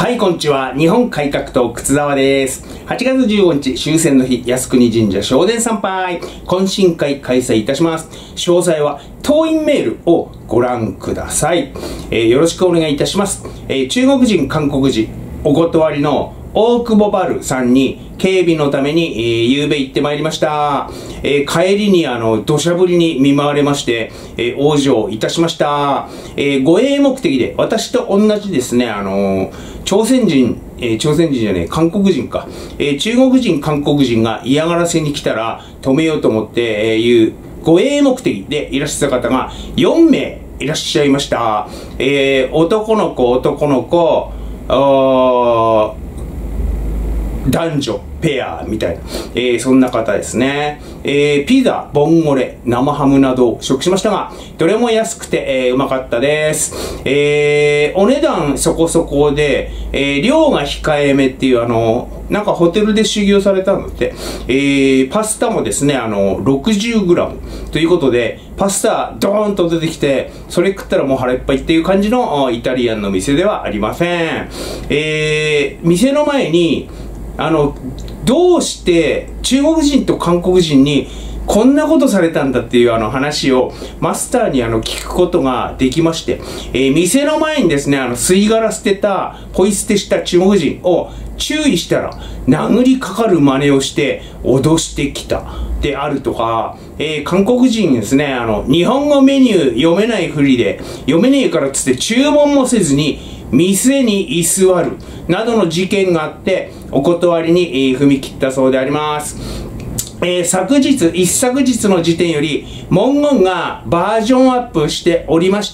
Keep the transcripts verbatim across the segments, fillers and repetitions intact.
はい、こんにちは。日本改革党、靴沢です。はちがつじゅうごにち、終戦の日、靖国神社正殿参拝、懇親会開催いたします。詳細は、党員メールをご覧ください。えー、よろしくお願いいたします。えー、中国人、韓国人、お断りの大久保原さんに警備のために、えー、夕べ行ってまいりました。えー、帰りにあの土砂降りに見舞われまして、えー、往生いたしました。えー、護衛目的で私と同じですね、あのー、朝鮮人、えー、朝鮮人じゃねえ、韓国人か、えー、中国人、韓国人が嫌がらせに来たら止めようと思って、えー、いう護衛目的でいらっしゃった方がよんめいいらっしゃいました。えー、男の子、男の子、あー男女ペアみたいな、えー、そんな方ですね。えー、ピザ、ボンゴレ、生ハムなどを食しましたが、どれも安くて、えー、うまかったです。えー、お値段そこそこで、えー、量が控えめっていうあのなんかホテルで修行されたので、えー、パスタもですね、あの ろくじゅうグラム ということで、パスタドーンと出てきて、それ食ったらもう腹いっぱいっていう感じのイタリアンの店ではありません。えー、店の前にあのどうして中国人と韓国人にこんなことされたんだっていうあの話をマスターにあの聞くことができまして、えー、店の前にですね、あの吸い殻捨てたポイ捨てした中国人を注意したら殴りかかる真似をして脅してきたであるとか、えー、韓国人ですね、あの日本語メニュー読めないふりで読めねえからっつって注文もせずに店に居座るなどの事件があってお断りに、えー、踏み切ったそうであります。えー、昨日、一昨日の時点より文言がバージョンアップしておりました。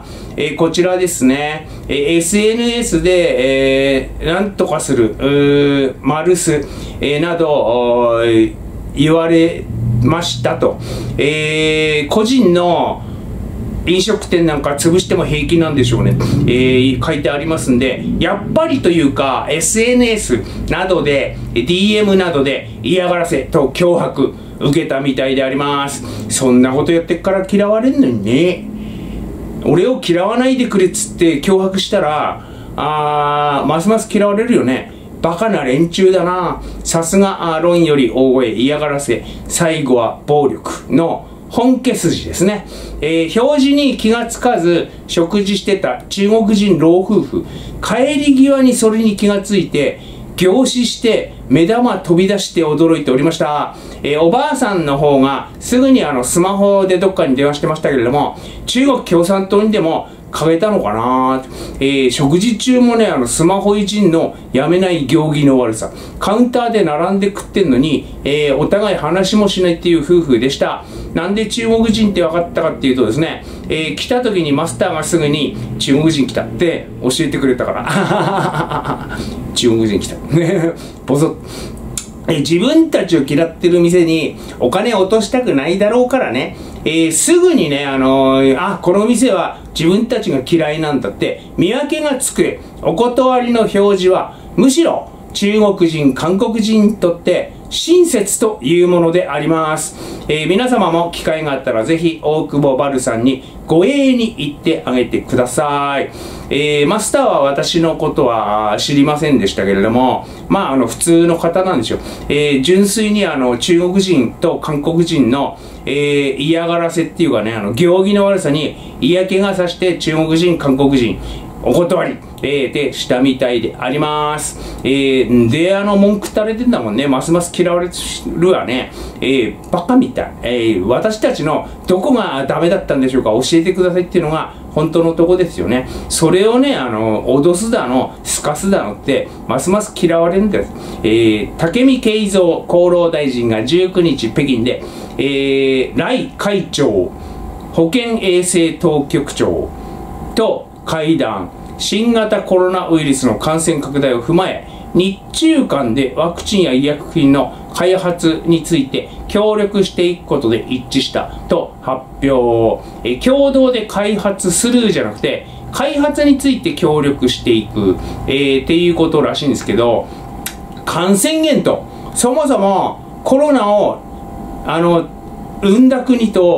えー、こちらですね、えー、エスエヌエス で、えー、なんとかする、うマルス、えー、など言われましたと。えー、個人の飲食店なんか潰しても平気なんでしょうね、えー、書いてありますんで、やっぱりというか エスエヌエス などで ディーエム などで嫌がらせと脅迫受けたみたいであります。そんなことやってっから嫌われんのにね。俺を嫌わないでくれっつって脅迫したらあーますます嫌われるよね。バカな連中だな。さすが論より大声、嫌がらせ、最後は暴力の本家筋ですね。えー、表示に気がつかず食事してた中国人老夫婦、帰り際にそれに気がついて凝視して目玉飛び出して驚いておりました。えー、おばあさんの方がすぐにあのスマホでどっかに電話してましたけれども、中国共産党にでもかけたのかな。えー、食事中もね、あのスマホいじんのやめない行儀の悪さ、カウンターで並んで食ってんのに、えー、お互い話もしないっていう夫婦でした。なんで中国人って分かったかっていうとですね、えー、来た時にマスターがすぐに中国人来たって教えてくれたから中国人来たボソッえ自分たちを嫌ってる店にお金落としたくないだろうからね、えー、すぐにね、あのー、あ、この店は自分たちが嫌いなんだって見分けがつくお断りの表示は、むしろ中国人、韓国人にとって親切というものであります。えー、皆様も機会があったらぜひ大久保原さんに護衛に行ってあげてください。えー、マスターは私のことは知りませんでしたけれども、まあ、あの普通の方なんですよ。えー、純粋にあの中国人と韓国人の、えー、嫌がらせっていうかね、あの行儀の悪さに嫌気がさして中国人、韓国人お断り、えー、でしたみたいであります。えー、で、あの文句垂れてんだもんね。ますます嫌われるわね。えー、バカみたい。えー、私たちのどこがダメだったんでしょうか、教えてくださいっていうのが本当のとこですよね。それをね、あの脅すだのすかすだのってますます嫌われるんです。えー、武見敬三厚労大臣がじゅうくにち北京で、えー、来会長、保健衛生当局長と会談、新型コロナウイルスの感染拡大を踏まえ、日中間でワクチンや医薬品の開発について協力していくことで一致したと発表。え共同で開発するじゃなくて、開発について協力していく、えー、っていうことらしいんですけど、感染源とそもそもコロナをあの生んだ国と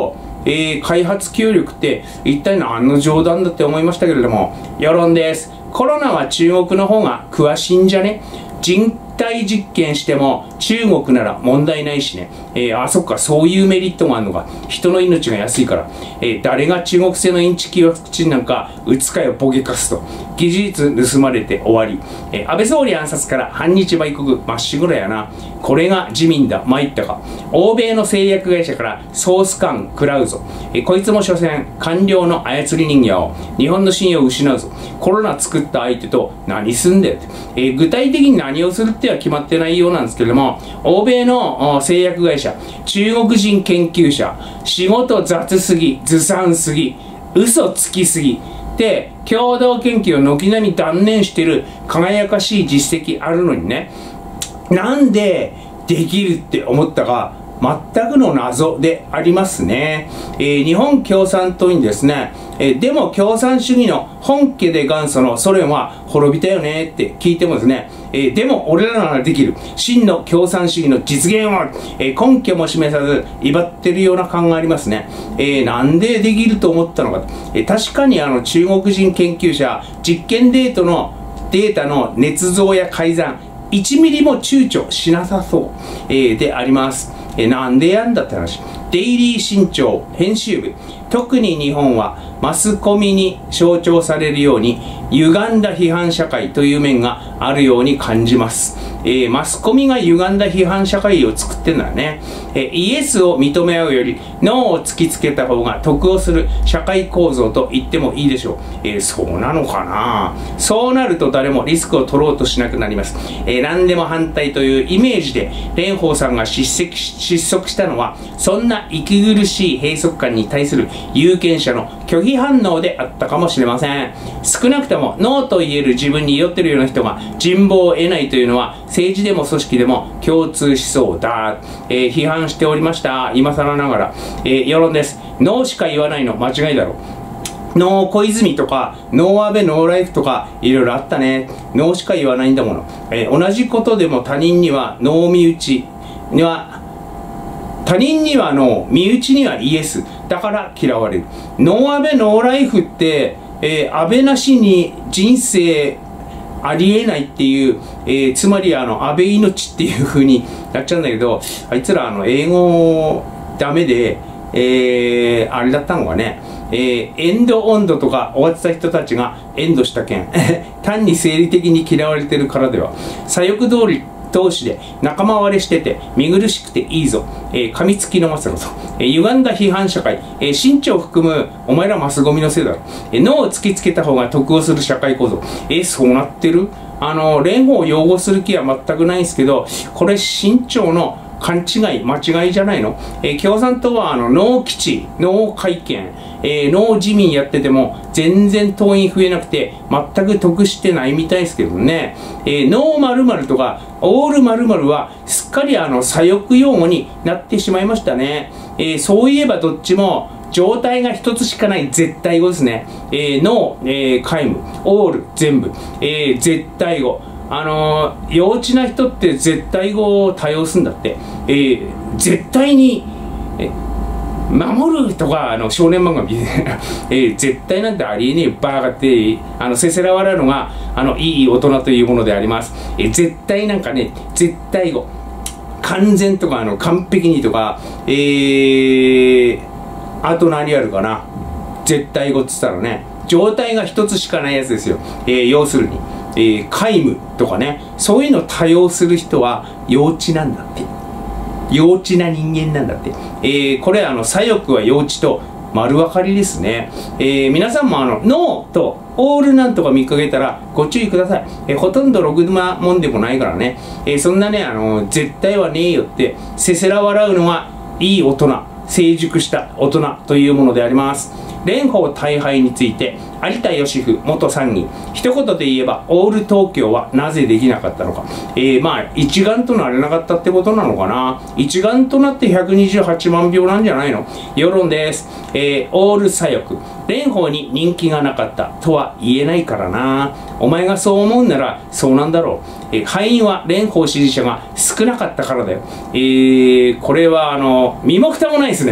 えー、開発協力って一体何の冗談だって思いましたけれども、世論です。コロナは中国の方が詳しいんじゃね？人体実験しても中国なら問題ないしね。えー、あ、そっか、そういうメリットもあるのか。人の命が安いから。えー、誰が中国製のインチキワクチンなんか打つかよ、ボケかすと。技術盗まれて終わり。えー、安倍総理暗殺から反日売国、まっしぐらやな。これが自民だ、参ったか。欧米の製薬会社からソース感食らうぞ。えー、こいつも所詮、官僚の操り人形を。日本の信用を失うぞ。コロナ作った相手と何すんだよって。えー、具体的に何をするっては決まってないようなんですけれども、欧米の製薬会社、中国人研究者、仕事雑すぎ、ずさんすぎ、嘘つきすぎ、で、共同研究を軒並み断念している輝かしい実績あるのにね、なんでできるって思ったか、全くの謎でありますね。えー、日本共産党にですね、えー、でも共産主義の本家で元祖のソ連は滅びたよねって聞いてもですね、えー、でも俺らならできる真の共産主義の実現を、えー、根拠も示さず威張ってるような感がありますね。えー、なんでできると思ったのか。えー、確かにあの中国人研究者、実験データのデータの捏造や改ざん、いちミリも躊躇しなさそう、えー、であります。えなんでやんだって話。デイリー新潮編集部。特に日本はマスコミに象徴されるように歪んだ批判社会という面があるように感じます。えー、マスコミが歪んだ批判社会を作ってんだよね。えー、イエスを認め合うよりノーを突きつけた方が得をする社会構造と言ってもいいでしょう。えー、そうなのかな。そうなると誰もリスクを取ろうとしなくなります。えー、何でも反対というイメージで蓮舫さんが失責失速したのは、そんな息苦しい閉塞感に対する有権者の拒否反応であったかもしれません。少なくともノーと言える自分に酔ってるような人が人望を得ないというのは政治でも組織でも共通しそうだ、えー、批判しておりました。今更ながら、えー、世論です。ノーしか言わないの間違いだろう。ノー小泉とかノー安倍ノーライフとかいろいろあったね。ノーしか言わないんだもの。えー、同じことでも他人にはノー身内には他人にはノー、身内にはイエスだから嫌われる。ノー安倍ノーライフって、えー、安倍なしに人生ありえないっていう、えー、つまりあの安倍命っていう風になっちゃうんだけど、あいつらあの英語ダメで、えー、あれだったのがね、えー、エンド温度とか終わってた人たちがエンドした件単に生理的に嫌われてるからでは。左翼通り同士で仲間割れしてて見苦しくていいぞ、えー、噛みつきのませろと、えー、歪んだ批判社会、えー、身長を含むお前らマスゴミのせいだろ、えー、脳を突きつけた方が得をする社会構造、えー、そうなってる。あの蓮舫を擁護する気は全くないんですけど、これ身長の勘違い間違いじゃないの。えー、共産党はあのノー基地ノー会見、えー、ノー自民やってても全然党員増えなくて全く得してないみたいですけどね。えー、ノー〇〇とかオール〇〇はすっかりあの左翼用語になってしまいましたね。えー、そういえばどっちも状態が一つしかない絶対語ですね。えー、ノー、えー、皆無、オール全部、えー、絶対語。あのー、幼稚な人って絶対語を多用するんだって。えー、絶対に、え守るとかあの少年漫画見て、えー、絶対なんてありえねえバーガーってあのせせら笑うのがあのいい大人というものであります。えー、絶対なんかね、絶対語完全とかあの完璧にとか、えー、あと何あるかな。絶対語っつったらね、状態が一つしかないやつですよ。えー、要するに、えー、皆無とかね、そういうのを多用する人は幼稚なんだって。幼稚な人間なんだって。えー、これあの左翼は幼稚と丸分かりですね。えー、皆さんもあのノーとオールなんとか見かけたらご注意ください。えー、ほとんどろくまもんでもないからね。えー、そんなね、あの絶対はねえよってせせら笑うのがいい大人、成熟した大人というものであります。蓮舫大敗について有田芳生元参議一言で言えばオール東京はなぜできなかったのか。えー、まあ一丸となれなかったってことなのかな。一丸となってひゃくにじゅうはちまんひょうなんじゃないの。世論です。えー、オール左翼蓮舫に人気がなかったとは言えないからな。お前がそう思うならそうなんだろう。えー、敗因は蓮舫支持者が少なかったからだよ。えー、これはあの身も蓋もないですね。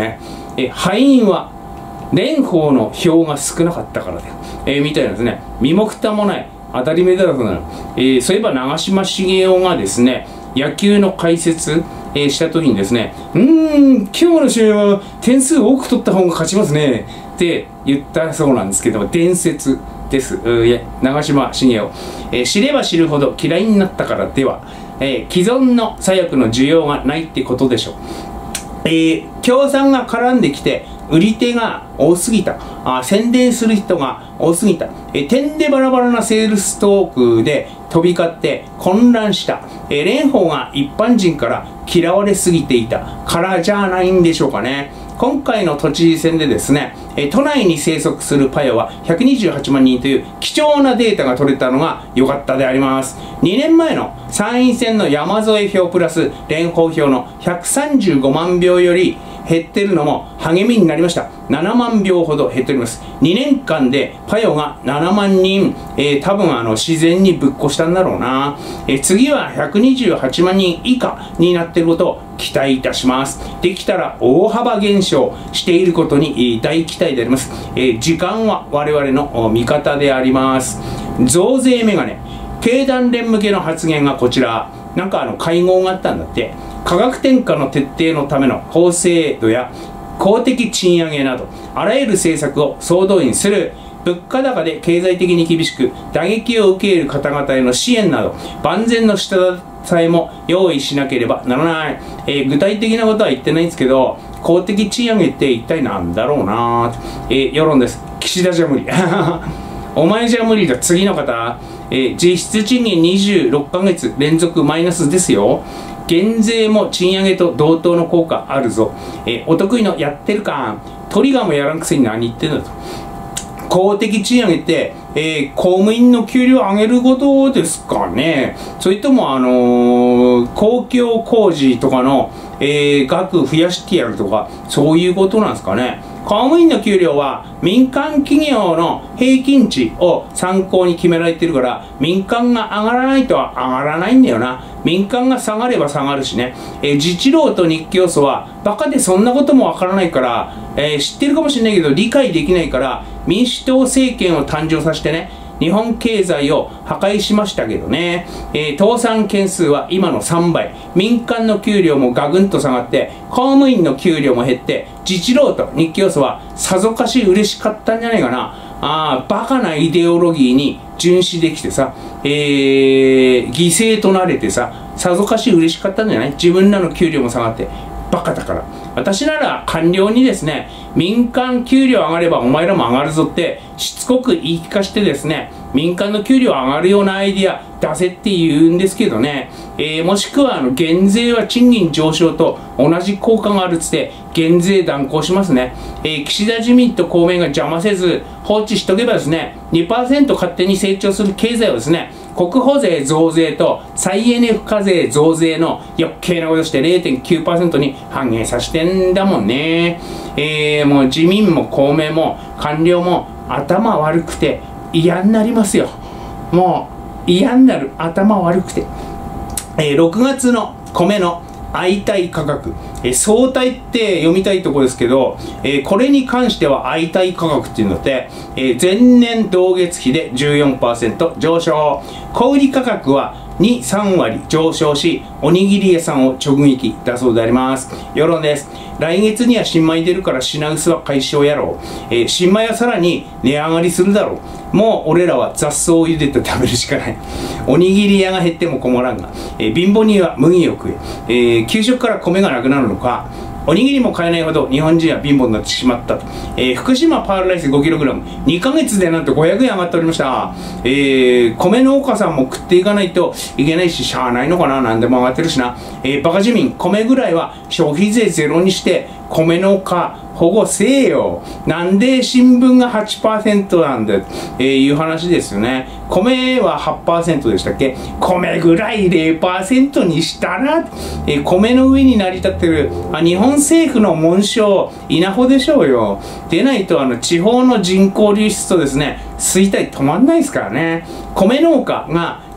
え敗因は蓮舫の票が少なかったからだよ、えー、みたいなですね、身も蓋もない当たり前だろうな、えー、そういえば長嶋茂雄がですね、野球の解説、えー、した時にですね、うーん、今日の試合は点数多く取った方が勝ちますねって言ったそうなんですけど、伝説です。ういや長嶋茂雄、えー、知れば知るほど嫌いになったからでは、えー、既存の左翼の需要がないってことでしょう。えー、共産が絡んできて売り手が多すぎた、あ宣伝する人が多すぎた、え点でバラバラなセールストークで飛び交って混乱した、え蓮舫が一般人から嫌われすぎていたからじゃないんでしょうかね。今回の都知事選でですね、え都内に生息するパヨはひゃくにじゅうはちまんにんという貴重なデータが取れたのが良かったであります。にねんまえの参院選の山添票プラス蓮舫票のひゃくさんじゅうごまんひょうより減ってるのも励みになりました。ななまんひょうほど減っております。にねんかんでパヨがななまんにん、えー、多分あの自然にぶっ越したんだろうな。えー、次はひゃくにじゅうはちまんにん以下になっていることを期待いたします。できたら大幅減少していることに、えー、大期待であります。えー、時間は我々の味方であります。増税メガネ。経団連向けの発言がこちら。なんかあの会合があったんだって。価格転嫁の徹底のための法制度や公的賃上げなどあらゆる政策を総動員する。物価高で経済的に厳しく打撃を受ける方々への支援など万全の下支えも用意しなければならない。えー、具体的なことは言ってないんですけど、公的賃上げって一体なんだろうな、えー、世論です。岸田じゃ無理お前じゃ無理だ。次の方、えー、実質賃金にじゅうろっかげつ連続マイナスですよ。減税も賃上げと同等の効果あるぞ。えー、お得意のやってるかトリガーもやらんくせに何言ってんだと。公的賃上げって、えー、公務員の給料を上げることですかね。それともあのー、公共工事とかの、えー、額増やしてやるとかそういうことなんですかね。公務員の給料は民間企業の平均値を参考に決められてるから民間が上がらないとは上がらないんだよな。民間が下がれば下がるしね、えー、自治労と日教組はバカでそんなこともわからないから、えー、知ってるかもしれないけど理解できないから民主党政権を誕生させてね日本経済を破壊しましたけどね、えー、倒産件数は今のさんばい、民間の給料もガクンと下がって公務員の給料も減って自治労と日教組はさぞかし嬉しかったんじゃないかな。あバカなイデオロギーに殉死できてさ、えー、犠牲となれてささぞかし嬉しかったんじゃない。自分らの給料も下がってバカだから。私なら官僚にですね民間給料上がればお前らも上がるぞってしつこく言い聞かしてですね民間の給料上がるようなアイディア出せって言うんですけどね、えー、もしくはあの減税は賃金上昇と同じ効果があるっつって減税断行しますね、えー、岸田自民と公明が邪魔せず放置しとけばですね にパーセント 勝手に成長する経済をですね国保税増税と再エネ付加税増税の余計なことして れいてんきゅうパーセント に反映させてんだもんね。えー、もう自民も公明も官僚も頭悪くて嫌になりますよ。もう嫌になる。頭悪くて、えー、ろくがつの米の相対価格、えー、相対って読みたいところですけど、えー、これに関しては相対価格っていうのって、えー、前年同月比で じゅうよんパーセント 上昇、小売価格はに、さんわり上昇し、おにぎり屋さんを直撃だそうであります。世論です。来月には新米出るから品薄は解消やろう。えー、新米はさらに値上がりするだろう。もう俺らは雑草を茹でて食べるしかない。おにぎり屋が減っても困らんが、えー、貧乏人は麦を食え。えー、給食から米がなくなるのか。おにぎりも買えないほど日本人は貧乏になってしまったと。えー、福島パールライス ごキログラム、にかげつでなんとごひゃくえん上がっておりました。えー、米農家さんも食っていかないといけないし、しゃあないのかな、なんでも上がってるしな。えー、バカ自民、米ぐらいは消費税ゼロにして、米農家保護せえよ。なんで新聞が はちパーセント なんだよ、えー、いう話ですよね。米は はちパーセント でしたっけ。米ぐらい れいパーセント にしたら、えー、米の上に成り立ってるあ日本政府の紋章稲穂でしょうよ。でないとあの地方の人口流出とですね衰退止まんないですからね。米農家が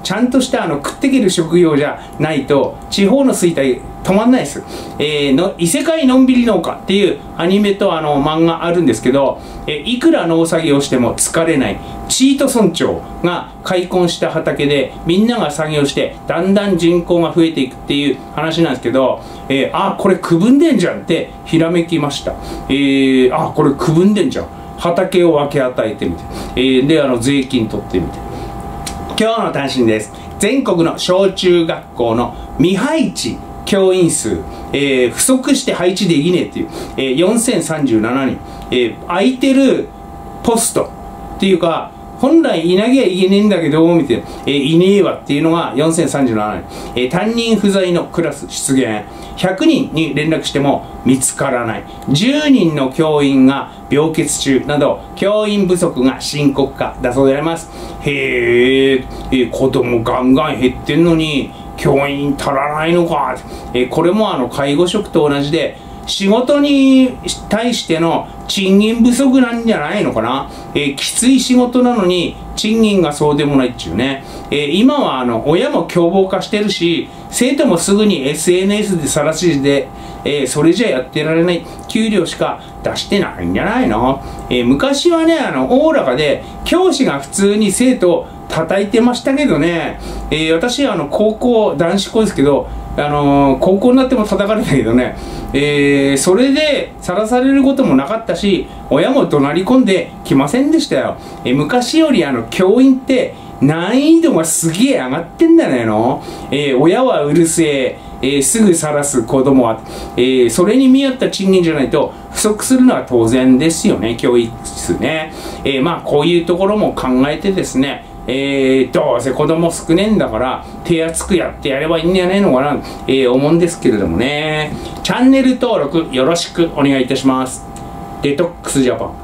ちゃんとしたあの食っていける職業じゃないと地方の衰退止まんないです。えー、の異世界のんびり農家っていうアニメとあの漫画あるんですけど、えー、いくら農作業しても疲れないチート村長が開墾した畑でみんなが作業してだんだん人口が増えていくっていう話なんですけど、えー、あこれ区分でんじゃんってひらめきました。えー、あこれ区分でんじゃん、畑を分け与えてみて、えー、であの税金取ってみて。今日の単身です。全国の小中学校の未配置教員数、えー、不足して配置できねえっていう、えー、よんせんさんじゅうななにん、えー、空いてるポストっていうか本来いなきゃいけねえんだけどみたいな、えー、いねえわっていうのがよんせんさんじゅうななにん、えー、担任不在のクラス出現、ひゃくにんに連絡しても見つからない、じゅうにんの教員が病欠中など教員不足が深刻化だそうであります。へえ、えー、子供ガンガン減ってんのに教員足らないのか、えー、これもあの介護職と同じで仕事に対しての賃金不足なんじゃないのかな。えー、きつい仕事なのに賃金がそうでもないっちゅうね。えー、今はあの親も凶暴化してるし生徒もすぐに エスエヌエス で晒しで、えー、それじゃやってられない給料しか出してないんじゃないの。えー、昔はねあのおおらかで教師が普通に生徒を叩いてましたけどね、えー、私はあの高校男子校ですけど、あのー、高校になっても叩かれたけどね、えー、それでさらされることもなかったし親も怒鳴り込んできませんでしたよ。えー、昔よりあの教員って難易度がすげえ上がってんじゃないの。えー、親はうるせえ、えー、すぐ晒す子供は、えー、それに見合った賃金じゃないと不足するのは当然ですよね、教育室ね。えー、まあこういうところも考えてですね、えー、どうせ子供少ねえんだから手厚くやってやればいいんじゃないのかな、えー、思うんですけれどもね。チャンネル登録よろしくお願いいたします。デトックスジャパン。